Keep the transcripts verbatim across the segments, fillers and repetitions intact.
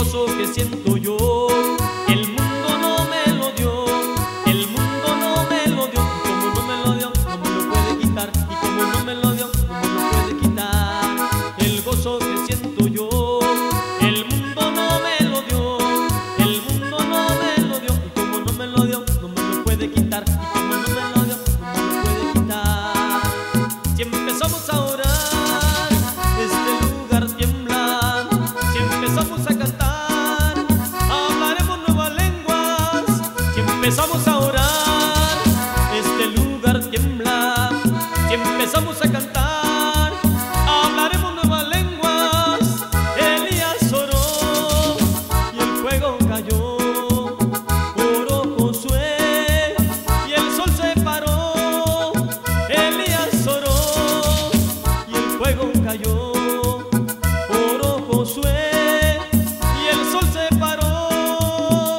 gozo que siento yo, el mundo no me lo dio, el mundo no me lo dio, y como no me lo dio, no me lo puede quitar, y como no me lo dio, no me lo puede quitar. El gozo que siento yo, el mundo no me lo dio, el mundo no me lo dio, y como no me lo dio, no me lo puede quitar, y como no me lo dio, no me lo puede quitar. Si empezamos a orar, este lugar tiembla. Si empezamos a cantar, hablaremos nuevas lenguas. Si empezamos a orar, este lugar tiembla. Si empezamos a cantar, hablaremos nuevas lenguas. Elías oró y el fuego cayó. Oró Josué y el sol se paró. Elías oró y el fuego cayó. Oró Josué y el sol se paró.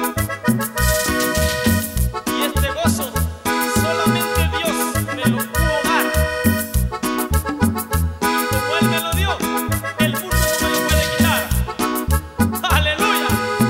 Y este gozo solamente Dios me lo pudo dar. Y como Él me lo dio, el mundo no me lo puede quitar. ¡Aleluya!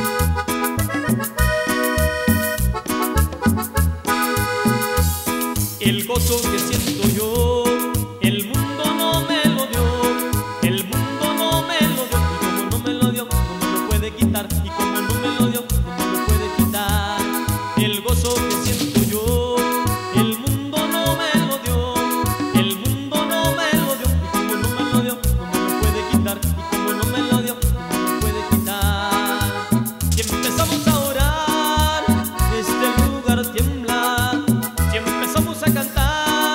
El gozo que siento yo, el mundo no me lo dio, el mundo no me lo dio, y como no me lo dio, no me lo puede quitar, y como no me lo dio, no me lo puede quitar. El gozo que siento yo, el mundo no me lo dio, el mundo no me lo dio, y como no me lo dio, no me lo puede quitar, y como no me lo dio, no me lo puede quitar. Si empezamos a orar, este lugar tiembla. Si empezamos a cantar,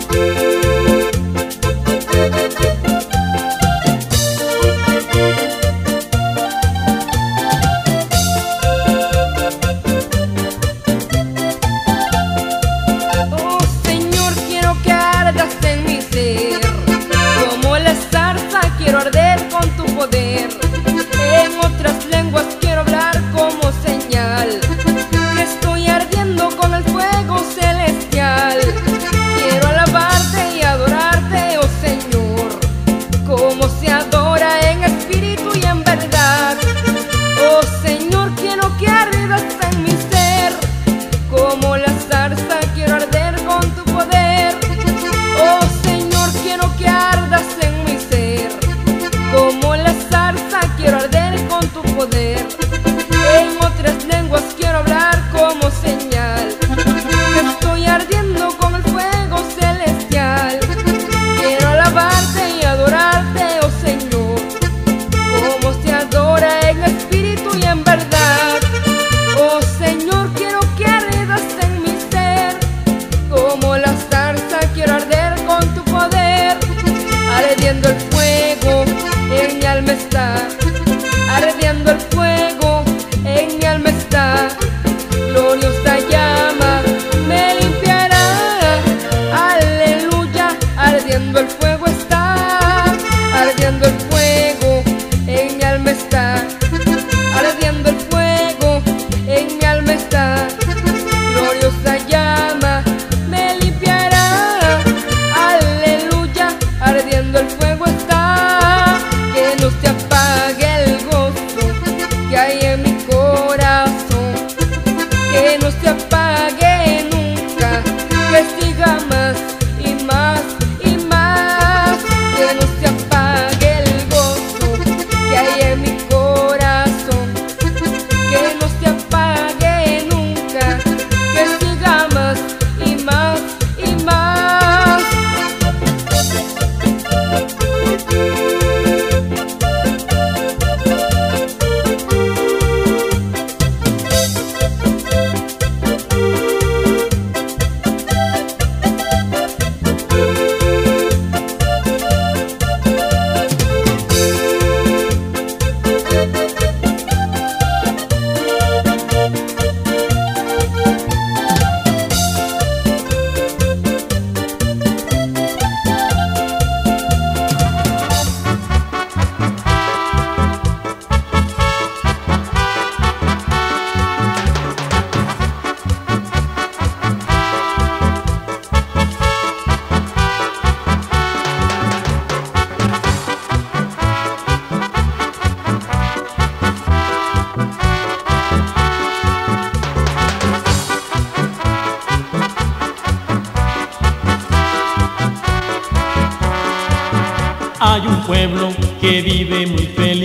Hay un pueblo que vive muy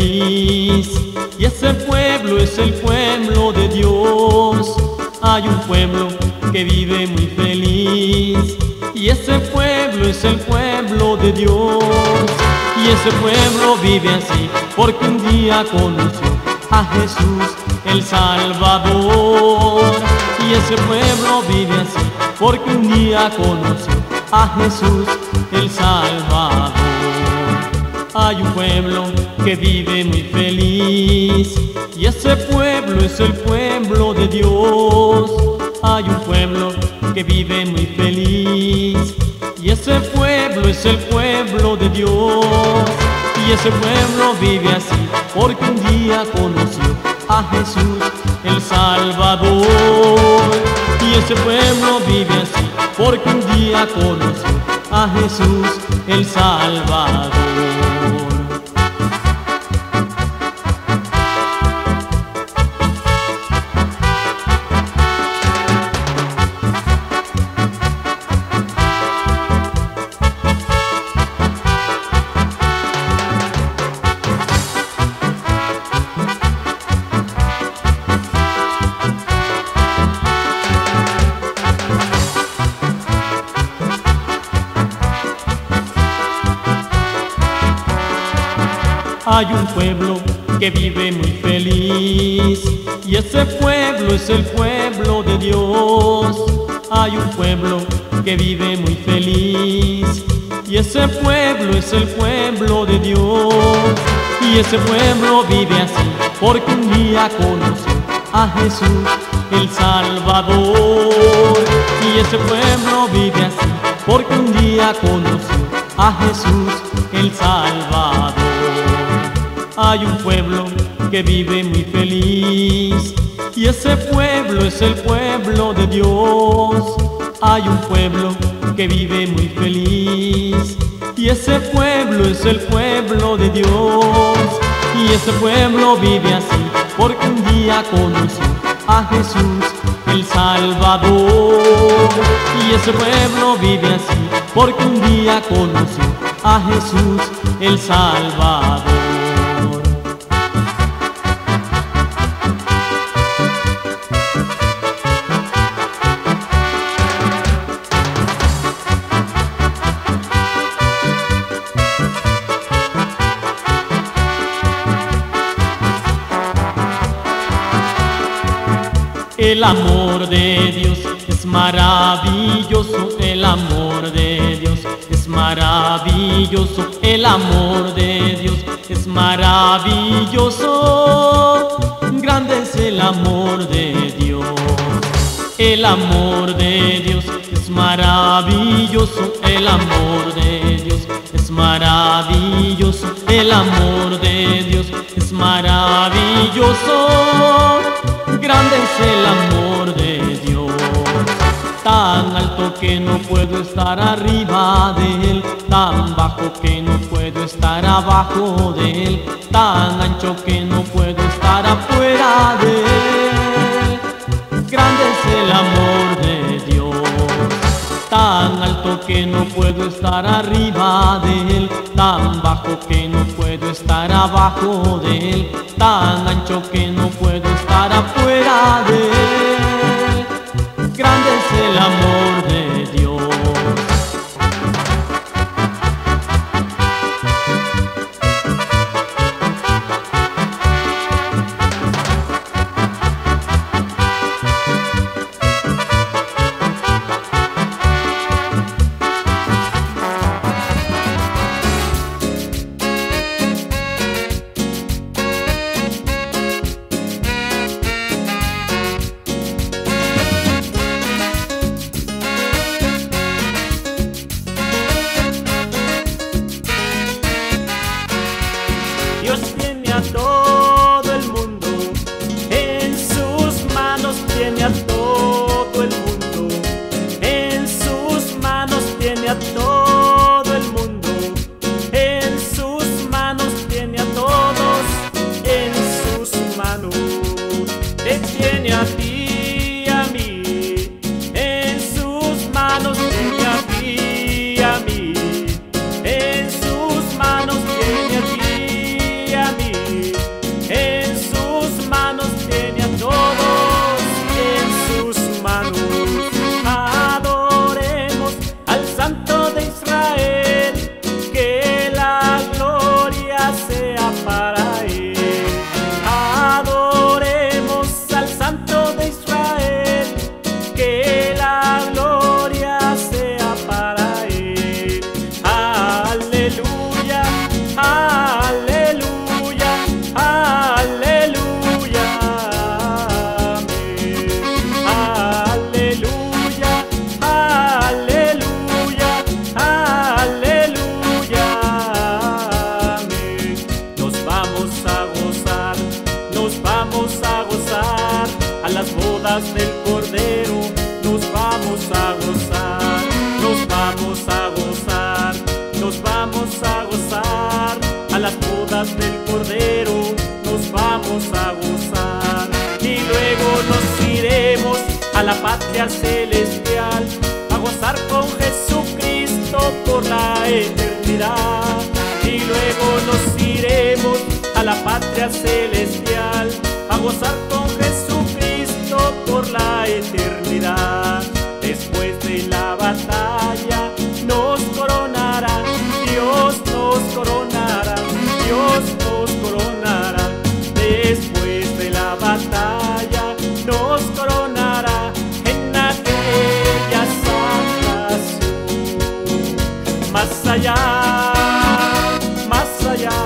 feliz y ese pueblo es el pueblo de Dios. Hay un pueblo que vive muy feliz y ese pueblo es el pueblo de Dios. Y ese pueblo vive así porque un día conoció a Jesús el Salvador. Y ese pueblo vive así porque un día conoció a Jesús el Salvador. Hay un pueblo que vive muy feliz y ese pueblo es el pueblo de Dios. Hay un pueblo que vive muy feliz y ese pueblo es el pueblo de Dios. Y ese pueblo vive así porque un día conoció a Jesús el Salvador. Y ese pueblo vive así porque un día conoció a Jesús el Salvador. Hay un pueblo que vive muy feliz y ese pueblo es el pueblo de Dios. Hay un pueblo que vive muy feliz. Y ese pueblo es el pueblo de Dios. Y ese pueblo vive así porque un día conoció a Jesús el Salvador. Y ese pueblo vive así porque un día conoció a Jesús el Salvador. Hay un pueblo que vive muy feliz y ese pueblo es el pueblo de Dios. Hay un pueblo que vive muy feliz y ese pueblo es el pueblo de Dios. Y ese pueblo vive así porque un día conoció a Jesús el Salvador. Y ese pueblo vive así porque un día conoció a Jesús el Salvador. El amor de Dios es maravilloso, el amor de Dios es maravilloso, el amor de Dios es maravilloso. Grande es el amor de Dios. El amor de Dios es maravilloso, el amor de Dios es maravilloso, el amor de Dios es maravilloso. Grande es el amor de Dios, tan alto que no puedo estar arriba de Él, tan bajo que no puedo estar abajo de Él, tan ancho que no puedo estar afuera de Él. Grande es el amor de Dios, tan alto que no puedo estar arriba de Él, tan bajo que no puedo estar abajo de Él, tan ancho que no puedo estar afuera de Él. Grande es el amor de Dios. Dios tiene a todo el mundo, en sus manos tiene a todo el mundo, en sus manos tiene a todo el mundo, en sus manos tiene a todos, en sus manos te tiene a ti y a mí, en sus manos tiene a ti y a mí, en sus manos tiene a ti. En sus manos tiene a todos, en sus manos. Adoremos al Santo de Israel, que la gloria sea para Él. Adoremos al Santo de Israel, que la gloria sea para Él. Aleluya, aleluya. Aleluya, amén. Aleluya, aleluya, aleluya, amén. Nos vamos a gozar, nos vamos a gozar a las bodas del Cordero. Nos vamos a gozar, nos vamos a gozar, nos vamos a gozar a las bodas del Cordero. Nos vamos a gozar y luego nos iremos a la patria celestial, a gozar con Jesucristo por la eternidad. Y luego nos iremos a la patria celestial, a gozar con Jesucristo por la eternidad. Después de la batalla nos coronará, Dios nos coronará, Dios nos coronará. Después de la batalla nos coronará en aquella santa allá, más allá,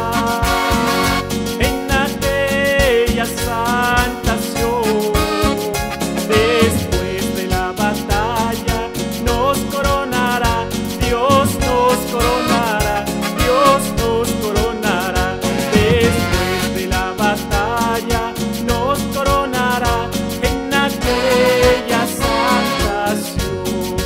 en aquella santa Sion. Después de la batalla nos coronará, Dios nos coronará, Dios nos coronará. Después de la batalla nos coronará en aquella santa Sion.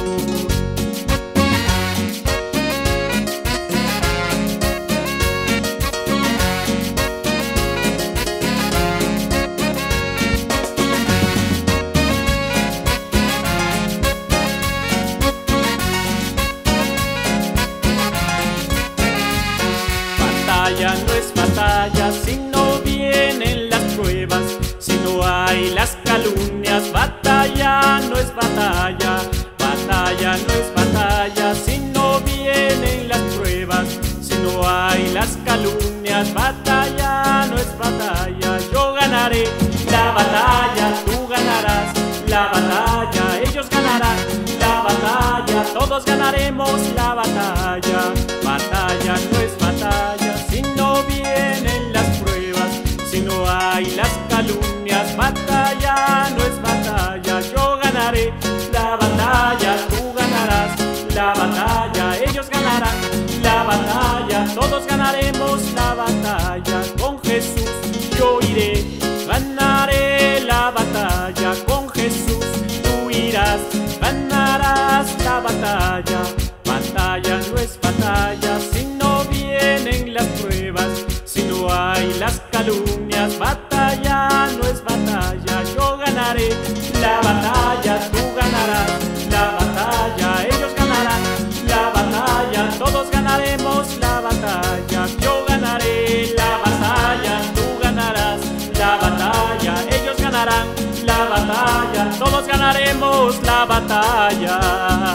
Batalla no es batalla si no vienen las pruebas, si no hay las calumnias. Batalla no es batalla, batalla no es batalla si no vienen las pruebas, si no hay las calumnias. Batalla no es batalla, yo ganaré la batalla, tú ganarás la batalla, ellos ganarán la batalla, todos ganaremos la batalla. Batalla no es batalla si no vienen las pruebas, si no hay las calumnias. Batalla no es batalla, yo ganaré la batalla, tú ganarás la batalla, ellos ganarán la batalla, todos ganaremos la batalla. Con Jesús yo iré, ganaré la batalla. Con Jesús tú irás, ganarás la batalla. Batalla no es batalla si no vienen las pruebas, si no hay las calumnias. Batalla no es batalla, yo ganaré la batalla, tú ganarás la batalla, ellos ganarán la batalla, todos ganaremos la batalla. Yo ganaré la batalla, tú ganarás la batalla, ellos ganarán la batalla, todos ganaremos la batalla.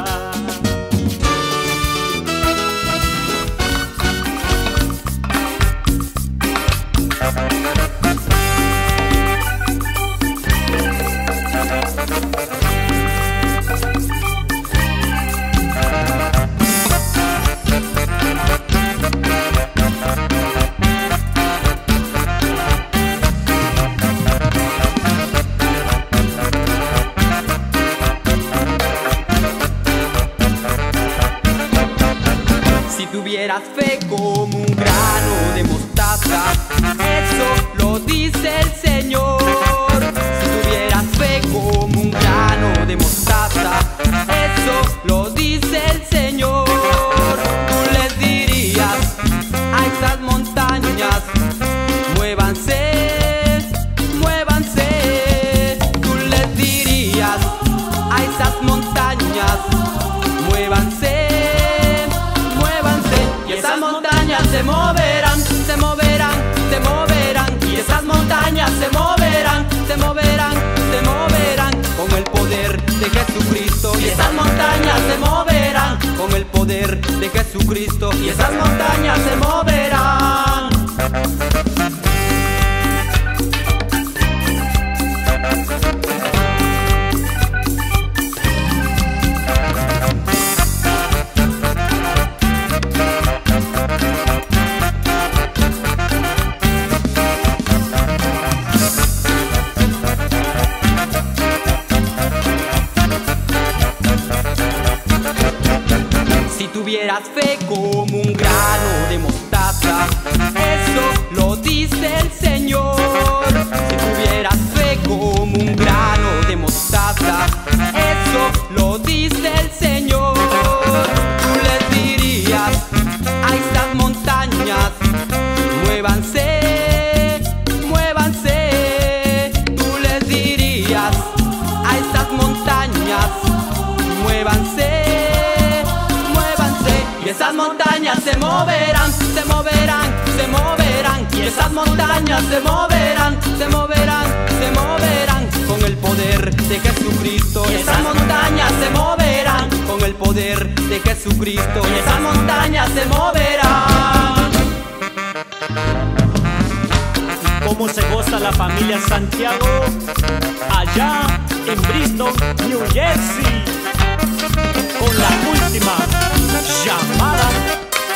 Si tuvieras fe como un grano de mostaza, eso lo dice el Señor. Si tuvieras fe como un grano de mostaza, eso lo dice el Señor. Tú les dirías a estas montañas, muévanse, muévanse. Tú les dirías a esas montañas, muévanse. Esas montañas se moverán, se moverán, se moverán. Y esas montañas se moverán, se moverán, se moverán con el poder de Jesucristo. Y esas montañas se moverán con el poder de Jesucristo. Y esas montañas se moverán. Si tuvieras fe como un grano de mostaza, eso lo dice el Señor. Si tuvieras fe como un grano de mostaza, eso lo dice el Señor. Tú les dirías a estas montañas, muévanse, muévanse. Tú les dirías a estas montañas, muévanse. Y esas montañas se moverán, se moverán, se moverán. Y esas montañas se moverán, se moverán, se moverán con el poder de Jesucristo. Y esas montañas se moverán con el poder de Jesucristo. Y esas montañas se moverán. ¿Cómo se goza la familia Santiago? Allá en Bristol, New Jersey, con la última llamada.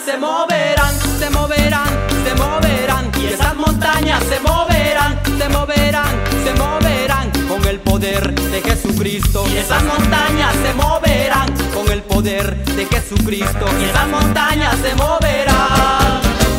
se moverán, se moverán, se moverán. Y esas montañas se moverán, se moverán, se moverán con el poder de Jesucristo. Y esas montañas se moverán con el poder de Jesucristo. Y esas montañas se moverán.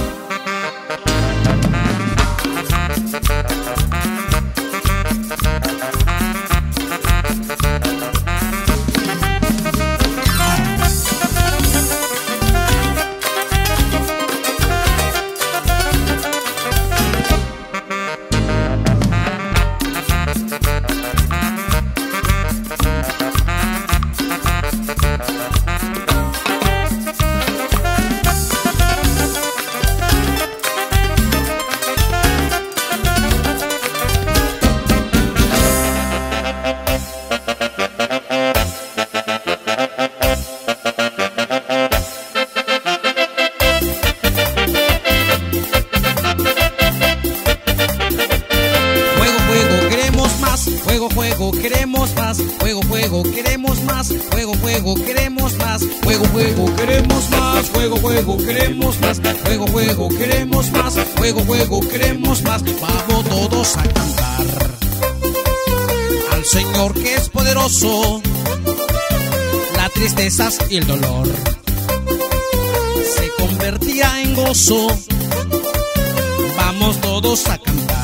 Juego, juego, queremos más. Juego, juego, queremos más. Juego, juego, queremos más. Juego, juego, queremos más. Juego, juego, queremos más. Juego, juego, queremos más. Juego, juego, queremos más. Vamos todos a cantar al Señor que es poderoso. Las tristezas y el dolor se convertirá en gozo. Vamos todos a cantar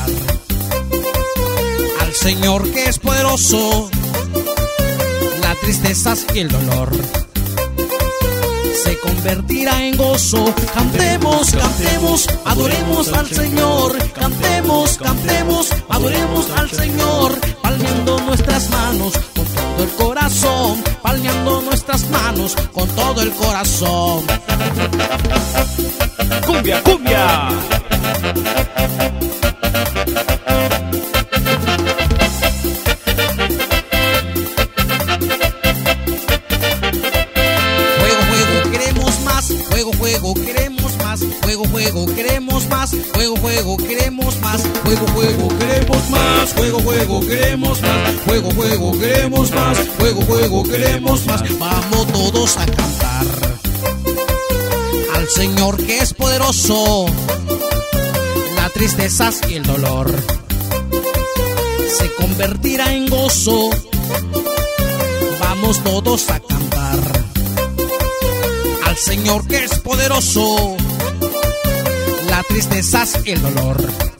al Señor que es poderoso. Las tristezas y el dolor se convertirá en gozo. Cantemos, cantemos, adoremos al Señor. Cantemos, cantemos, adoremos al Señor. Palmeando nuestras manos con todo el corazón. Palmeando nuestras manos con todo el corazón. ¡Cumbia, cumbia! Juego, juego, queremos más. Juego, juego, queremos más. Juego, juego, queremos más. Juego, juego, queremos más. Juego, juego, queremos más. Juego, juego, queremos más. Juego, juego, queremos más. Vamos todos a cantar al Señor que es poderoso. Las tristezas y el dolor se convertirá en gozo. Vamos todos a cantar al Señor que es poderoso. Las tristezas y el dolor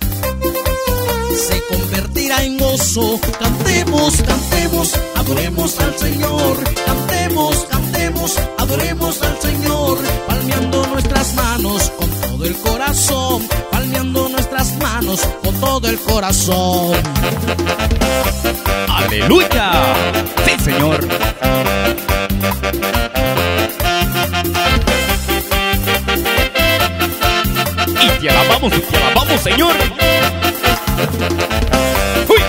se convertirá en gozo. Cantemos, cantemos, adoremos al Señor. Cantemos, cantemos, adoremos al Señor. Palmeando nuestras manos con todo el corazón. Palmeando nuestras manos con todo el corazón. ¡Aleluya! ¡Sí, Señor! Y te alabamos, y te alabamos, Señor. ¡Uy!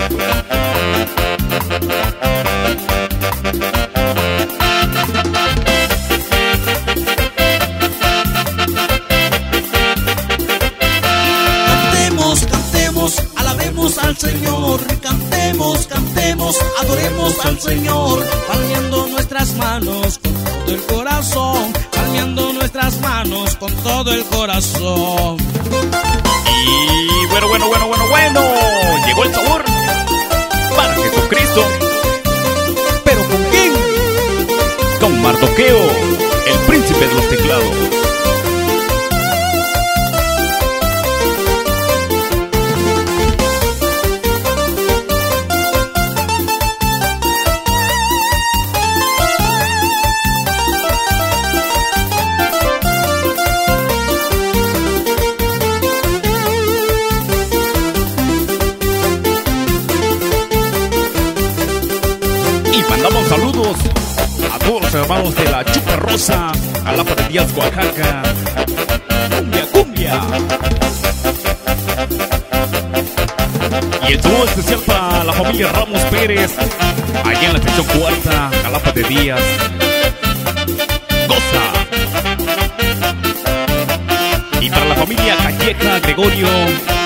Cantemos, cantemos, alabemos al Señor. Cantemos, cantemos, adoremos al Señor. Palmeando nuestras manos con todo el corazón. Palmeando nuestras manos con todo el corazón. Y bueno, bueno, bueno, bueno, bueno. Llegó el sabor para Jesucristo. ¿Pero con quién? Con Mardoqueo, el príncipe de los teclados. Mandamos saludos a todos los hermanos de la Chupa Rosa, Jalapa de Díaz, Oaxaca. Cumbia, cumbia. Y el saludo especial para la familia Ramos Pérez, allá en la sección cuarta, Jalapa de Díaz. Goza. Y para la familia Calleja Gregorio,